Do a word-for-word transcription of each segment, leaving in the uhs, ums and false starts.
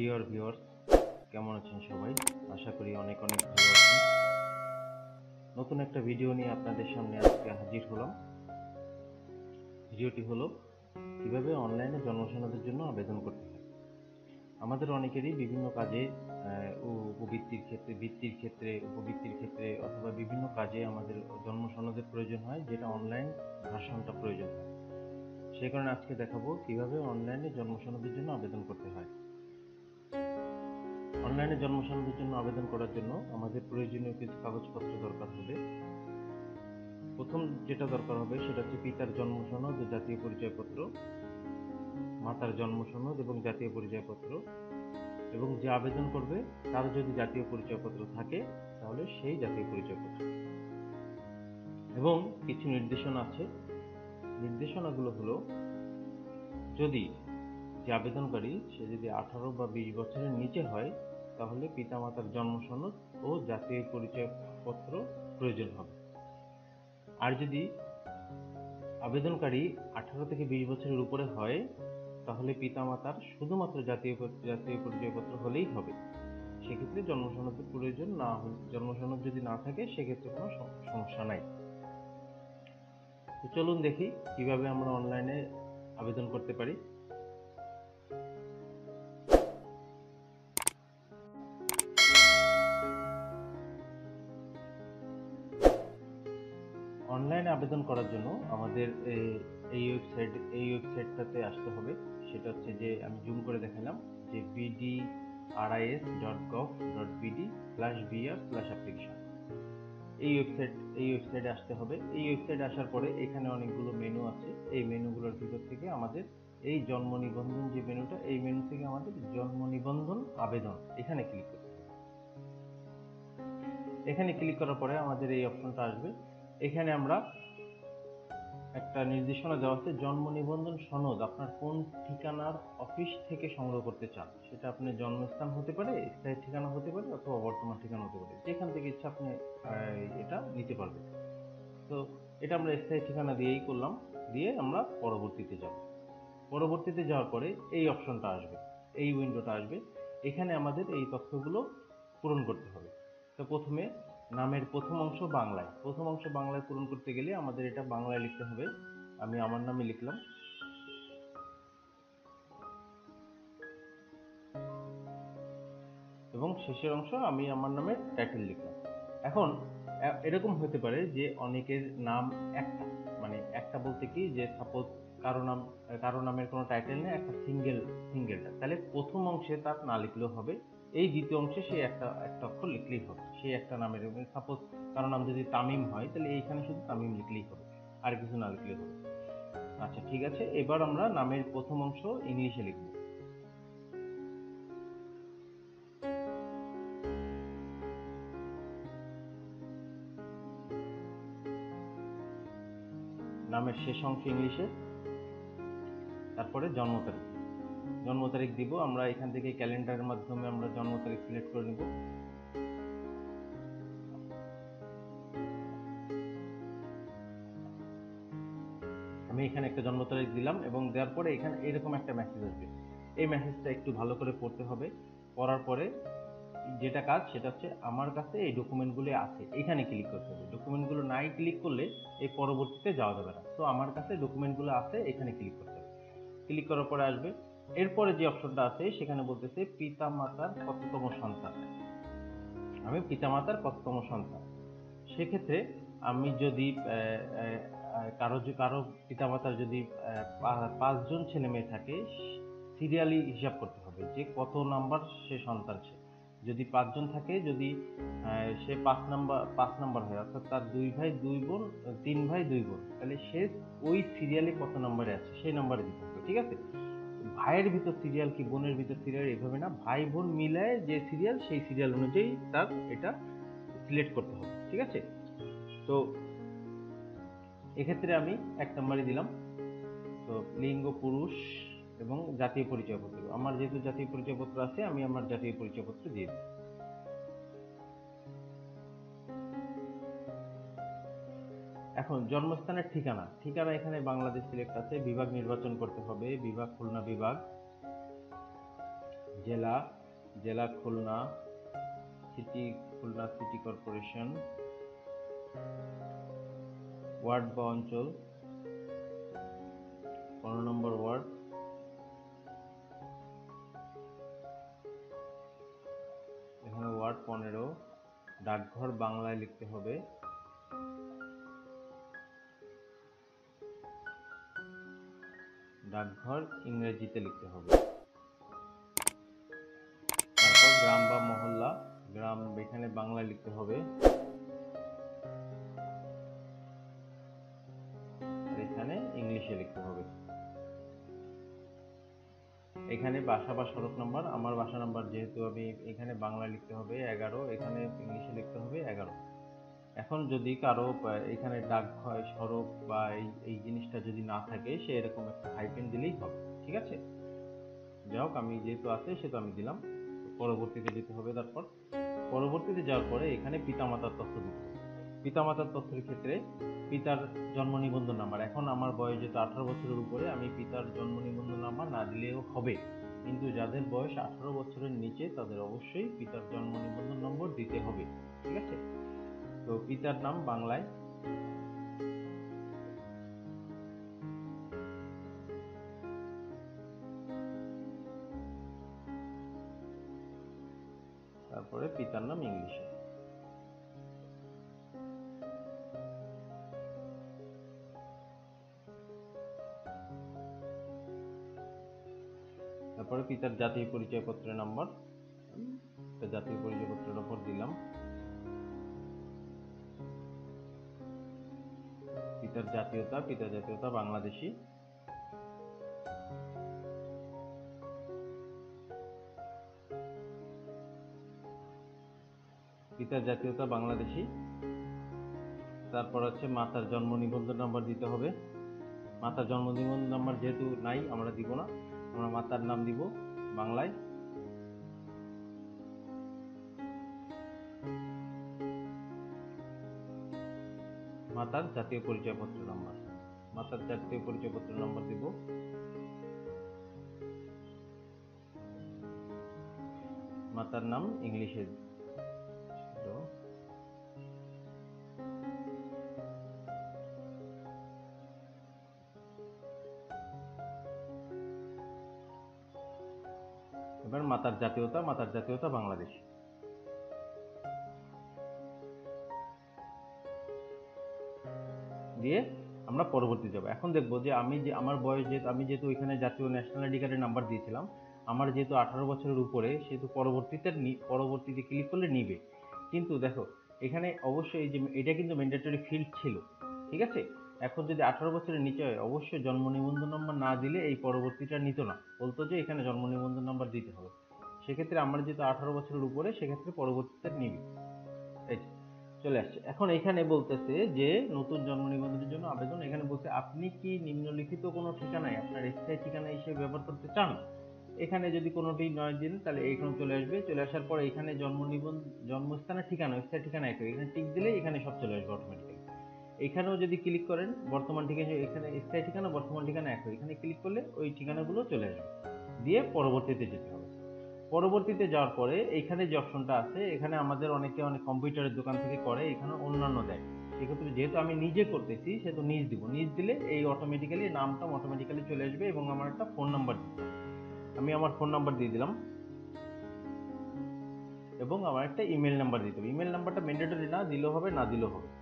Dear viewers, কেমন আছেন সবাই? আশা করি অনেক অনেক ভালো আছেন। নতুন একটা ভিডিও নিয়ে আপনাদের সামনে আজকে হাজির হলাম। ভিডিওটি হলো কিভাবে অনলাইনে জন্ম সনদের জন্য আবেদন করতে হয়। আমাদের অনেকেরই বিভিন্ন কাজে উপবৃত্তির ক্ষেত্রে বৃত্তির ক্ষেত্রে উপবৃত্তির ক্ষেত্রে অথবা বিভিন্ন কাজে আমাদের জন্ম সনদের প্রয়োজন হয়, যেটা অনলাইন ভার্সনটা প্রয়োজন হয়। সেই কারণে আজকে দেখাবো কিভাবে অনলাইনে জন্ম সনদের জন্য আবেদন করতে হয়। অনলাইনে জন্ম সনদের জন্য আবেদন করার জন্য আমাদের প্রয়োজনীয় কিছু কাগজপত্র দরকার হবে। প্রথম যেটা দরকার হবে সেটা হচ্ছে পিতার জন্ম সনদ ও জাতীয় পরিচয়পত্র, মাতার জন্ম সনদ এবং জাতীয় পরিচয়পত্র, এবং যে আবেদন করবে তার যদি জাতীয় পরিচয়পত্র থাকে তাহলে সেই জাতীয় পরিচয়পত্র, এবং কিছু নির্দেশনা আছে। নির্দেশনাগুলো হলো, যদি যে আবেদনকারী সে যদি আঠারো বা বিশ বছরের নিচে হয় তাহলে পিতামাতার জন্ম সনদ ও জাতীয় পরিচয়পত্র প্রয়োজন হবে। আর যদি আবেদনকারী আঠারো থেকে বিশ বছরের উপরে হয় তাহলে পিতামাতার শুধুমাত্র জাতীয় জাতীয় পরিচয়পত্র হলেই হবে। সেক্ষেত্রে জন্ম সনদের প্রয়োজন না হলে, জন্ম সনদ যদি না থাকে সেক্ষেত্রে কোনো সমস্যা নাই। তো চলুন দেখি কিভাবে আমরা অনলাইনে আবেদন করতে পারি। অনলাইনে আবেদন করার জন্য আমাদের এই ওয়েবসাইট এই ওয়েবসাইটটাতে আসতে হবে। সেটা হচ্ছে যে আমি জুম করে দেখালাম যে BDRIS dot gov dot BD slash BR slash application. এই ওয়েবসাইট এই ওয়েবসাইটে আসতে হবে। এই ওয়েবসাইটে আসার পরে এখানে অনেকগুলো মেনু আছে। এই মেনুগুলোর ভিতর থেকে আমাদের এই জন্ম নিবন্ধন যে মেনুটা, এই মেনু থেকে আমাদের জন্ম নিবন্ধন আবেদন এখানে ক্লিক করতে হবে। এখানে ক্লিক করার পরে আমাদের এই অপশনটা আসবে। এখানে আমরা একটা নির্দেশনা দেওয়া আছে, জন্ম নিবন্ধন সনদ আপনার কোন ঠিকানার অফিস থেকে সংগ্রহ করতে চান। সেটা আপনার জন্মস্থান হতে পারে, স্থায়ী ঠিকানা হতে পারে, অথবা বর্তমান ঠিকানা হতে পারে। যেখান থেকে ইচ্ছা আপনি এটা নিতে পারবেন। তো এটা আমরা স্থায়ী ঠিকানা দিয়েই করলাম, দিয়ে আমরা পরবর্তীতে যাব। পরবর্তীতে যাওয়ার পরে এই অপশনটা আসবে, এই উইন্ডোটা আসবে। এখানে আমাদের এই তথ্যগুলো পূরণ করতে হবে। তো প্রথমে নামের প্রথম অংশ বাংলায় প্রথম অংশ বাংলায় পূরণ করতে গেলে আমাদের এটা বাংলায় লিখতে হবে। আমি আমার নামে লিখলাম, এবং শেষের অংশ আমি আমার নামের টাইটেল লিখলাম। এখন এরকম হতে পারে যে অনেকের নাম একটা, মানে একটা বলতে কি, যে সাপোজ কারো নাম কারো নামের কোনো টাইটেল নেই, একটা সিঙ্গেল সিঙ্গেলটা, তাহলে প্রথম অংশে তার না লিখলেও হবে, এই দ্বিতীয় অংশে সে একটা একটা অক্ষর লিখলেই হবে। সেই একটা নামের, সাপোজ কারো নাম যদি তামিম হয় তাহলে এইখানে শুধু তামিম লিখলেই হবে, আর কিছু না লিখলেই হবে। আচ্ছা, ঠিক আছে। এবার আমরা নামের প্রথম অংশ ইংলিশে লিখব। নামের শেষ অংশ ইংলিশে, তারপরে জন্ম তারিখ জন্ম তারিখ দিব আমরা। এখান থেকে ক্যালেন্ডারের মাধ্যমে আমরা জন্ম তারিখ সিলেক্ট করে নিব। আমি এখানে একটা জন্ম তারিখ দিলাম, এবং দেওয়ার পরে এখানে এরকম একটা মেসেজ আসবে। এই মেসেজটা একটু ভালো করে পড়তে হবে। পড়ার পরে যেটা কাজ সেটা হচ্ছে, আমার কাছে এই ডকুমেন্টগুলো আছে, এখানে ক্লিক করতে হবে। ডকুমেন্টগুলো নাই ক্লিক করলে এই পরবর্তীতে যাওয়া যাবে না। তো আমার কাছে ডকুমেন্টগুলো আছে, এখানে ক্লিক করতে হবে। ক্লিক করার পরে আসবে, এরপরে যে অপশনটা আছে সেখানে বলতেছে পিতা মাতার কততম সন্তান। আমি পিতা মাতার কততম সন্তান। সেক্ষেত্রে আমি যদি কারো কারো পিতামাতার যদি পাঁচজন ছেলে মেয়ে থাকে, সিরিয়ালি হিসাব করতে হবে যে কত নাম্বার সে সন্তান। সে যদি পাঁচজন থাকে, যদি সে পাঁচ নাম্বার পাঁচ নাম্বার হয়, অর্থাৎ তার দুই ভাই দুই বোন, তিন ভাই দুই বোন, তাহলে সে ওই সিরিয়ালে কত নাম্বারে আছে সেই নাম্বারে দিতে হবে। ঠিক আছে? ভাইয়ের ভিতর সিরিয়াল কি বোনের ভিতর সিরিয়াল এভাবে না, ভাই বোন মিলায় যে সিরিয়াল সেই সিরিয়াল অনুযায়ী তার এটা সিলেক্ট করতে হবে। ঠিক আছে? তো এক্ষেত্রে আমি এক নম্বরে দিলাম। তো লিঙ্গ পুরুষ এবং জাতীয় পরিচয়পত্র, আমার যেহেতু জাতীয় পরিচয়পত্র আছে আমি আমার জাতীয় পরিচয়পত্র দিয়ে দিই। এখন জন্মস্থানের ঠিকানা ঠিকানা এখানে বাংলাদেশ সিলেক্ট আছে। বিভাগ নির্বাচন করতে হবে, বিভাগ খুলনা বিভাগ। জেলা, জেলা Khulna, city Khulna city corporation, ward বা অঞ্চল পনেরো নম্বর ওয়ার্ড, এখানে ওয়ার্ড পনেরো, ডাকঘর বাংলায় লিখতে হবে, ডাকঘর ইংরেজিতে লিখতে হবে। তারপর গ্রাম বা মহল্লা, গ্রাম এখানে বাংলায় লিখতে হবে, এখানে ইংলিশে লিখতে হবে। এখানে বাসা বা সড়ক নাম্বার, আমার বাসা নাম্বার যেহেতু আমি এখানে বাংলা লিখতে হবে এগারো, এখানে ইংলিশে লিখতে হবে এগারো। এখন যদি কারো এখানে ডাকঘর সড়ক বা এই এই জিনিসটা যদি না থাকে, সে এরকম একটা হাইফেন দিলেই হবে, ঠিক আছে। যাই হোক, আমি যেহেতু আছে সেহেতু আমি দিলাম। পরবর্তীতে যেতে হবে। তারপর পরবর্তীতে যাওয়ার পরে এখানে পিতামাতার তথ্য দিতে হবে। পিতামাতার তথ্যের ক্ষেত্রে পিতার জন্ম নিবন্ধন নাম্বার, এখন আমার বয়স যেহেতু আঠারো বছরের উপরে, আমি পিতার জন্ম নিবন্ধন নাম্বার না দিলেও হবে, কিন্তু যাদের বয়স আঠারো বছরের নিচে তাদের অবশ্যই পিতার জন্ম নিবন্ধন নম্বর দিতে হবে, ঠিক আছে। তো পিতার নাম বাংলায়, তারপরে পিতার নাম ইংলিশে। তারপরে পিতার জাতীয় পরিচয়পত্রের নাম্বার, জাতীয় পরিচয়পত্রের নম্বর দিলাম। পিতার জাতীয়তা, পিতার জাতীয়তা বাংলাদেশী। পিতার জাতীয়তা বাংলাদেশী। তারপর হচ্ছে মাতার জন্ম নিবন্ধন নাম্বার দিতে হবে। মাতার জন্ম নিবন্ধন নাম্বার যেহেতু নাই, আমরা দিব না, আমরা মাতার নাম দিব বাংলায়। মাতার জাতীয় পরিচয়পত্র নাম্বার, মাতার জাতীয় পরিচয়পত্র নাম্বার দিব। মাতার নাম ইংলিশে। এবার মাতার জাতীয়তা, মাতার জাতীয়তা বাংলাদেশ। দিয়ে আমরা পরবর্তী যাব। এখন দেখবো যে আমি যে আমার বয়স যেহেতু আমি যেহেতু এখানে জাতীয় ন্যাশনাল আইডি কার্ডের নাম্বার দিয়েছিলাম, আমার যেহেতু আঠারো বছরের উপরে, সেহেতু পরবর্তীতে পরবর্তীতে ক্লিক করলে নিবে। কিন্তু দেখো এখানে অবশ্যই এই যে এটা কিন্তু ম্যান্ডেটরি ফিল্ড ছিল, ঠিক আছে। এখন যদি আঠারো বছরের নিচে হয়, অবশ্যই জন্ম নিবন্ধন নাম্বার না দিলে এই পরবর্তীটা নিত না, বলতো যে এখানে জন্ম নিবন্ধন নাম্বার দিতে হবে। সেক্ষেত্রে আমার যেহেতু আঠারো বছরের উপরে, সেক্ষেত্রে পরবর্তীতে নিবে। এই চলে আসছে। এখন এখানে বলতেছে যে নতুন জন্ম নিবন্ধনের জন্য আবেদন, এখানে বলছে আপনি কি নিম্নলিখিত কোনো ঠিকানায় আপনার স্থায়ী ঠিকানা হিসেবে ব্যবহার করতে চান। এখানে যদি কোনোটি নয় দিন, তাহলে এইখানে চলে আসবে। চলে আসার পর এখানে জন্ম নিবন্ধন, জন্মস্থানের ঠিকানা, স্থায়ী ঠিকানা একই, এখানে টিক দিলে এখানে সব চলে আসবে অটোমেটিক্যালি। এখানেও যদি ক্লিক করেন, বর্তমান ঠিকানা, এখানে স্থায়ী ঠিকানা বর্তমান ঠিকানা একই, এখানে ক্লিক করলে ওই ঠিকানাগুলো চলে আসবে। দিয়ে পরবর্তীতে যেতে হবে। পরবর্তীতে যাওয়ার পরে এখানে যে অপশনটা আছে, এখানে আমাদের অনেকে অনেক কম্পিউটারের দোকান থেকে করে, এখানে অন্যান্য দেয়। সেক্ষেত্রে যেহেতু আমি নিজে করতেছি, সেহেতু নিজ দিব। নিজ দিলে এই অটোমেটিক্যালি নামটা অটোমেটিক্যালি চলে আসবে এবং আমার একটা ফোন নাম্বার দিতে হবে। আমি আমার ফোন নাম্বার দিয়ে দিলাম এবং আমার একটা ইমেল নাম্বার দিতে হবে। ইমেল নাম্বারটা ম্যান্ডেটরি না, দিলেও হবে, না দিলেও হবে।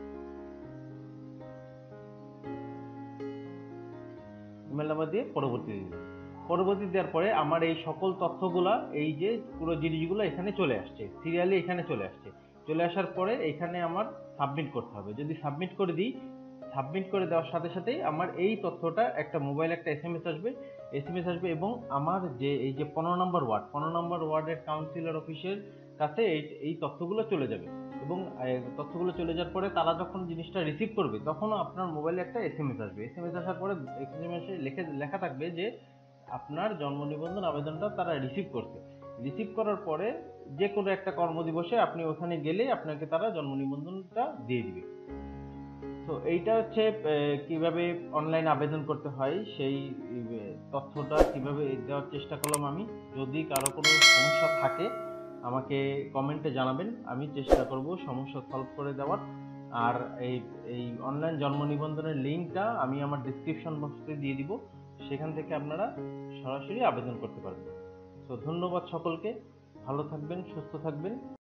ইমেল নাম্বার দিয়ে পরবর্তী দিন। পরবর্তী দেওয়ার পরে আমার এই সকল তথ্যগুলা, এই যে পুরো জিনিসগুলো এখানে চলে আসছে, সিরিয়ালি এখানে চলে আসছে। চলে আসার পরে এখানে আমার সাবমিট করতে হবে। যদি সাবমিট করে দিই, সাবমিট করে দেওয়ার সাথে সাথেই আমার এই তথ্যটা একটা মোবাইল একটা এস এম এস আসবে, এস এম এস আসবে এবং আমার যে এই যে পনেরো নম্বর ওয়ার্ড, পনেরো নম্বর ওয়ার্ডের কাউন্সিলর অফিসের কাছে এই এই তথ্যগুলো চলে যাবে। এবং তথ্যগুলো চলে যাওয়ার পরে তারা যখন জিনিসটা রিসিভ করবে, তখনও আপনার মোবাইলে একটা এস এম এস আসবে। এস এম এস আসার পরে এস এম এস লিখে লেখা থাকবে যে আপনার জন্ম নিবন্ধন আবেদনটা তারা রিসিভ করছে। রিসিভ করার পরে যে কোনো একটা কর্মদিবসে আপনি ওখানে গেলে আপনাকে তারা জন্ম নিবন্ধনটা দিয়ে দিবে। তো তো এইটা হচ্ছে আহ, কিভাবে অনলাইন আবেদন করতে হয় সেই আহ, তথ্যটা কিভাবে দেওয়ার চেষ্টা করলাম আমি। যদি কারো কোনো সমস্যা থাকে আমাকে কমেন্টে জানাবেন, আমি চেষ্টা করব সমস্যা সলভ করে দেওয়ার। আর এই এই অনলাইন জন্ম নিবন্ধনের লিঙ্কটা আমি আমার ডিসক্রিপশন বক্সে দিয়ে দিব, সেখান থেকে আপনারা সরাসরি আবেদন করতে পারবেন। তো ধন্যবাদ সকলকে, ভালো থাকবেন, সুস্থ থাকবেন।